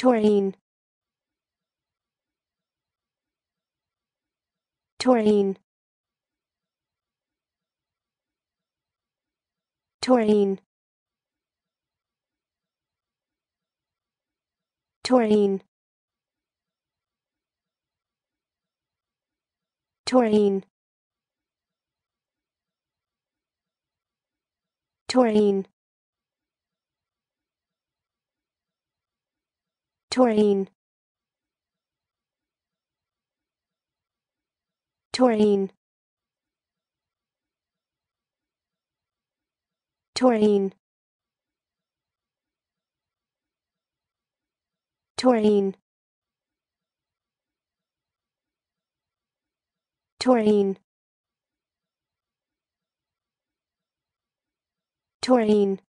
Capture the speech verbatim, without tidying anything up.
Taurine, Taurine, Taurine, Taurine, Taurine, Taurine, Taurine, Taurine, Taurine, Taurine, Taurine, Taurine,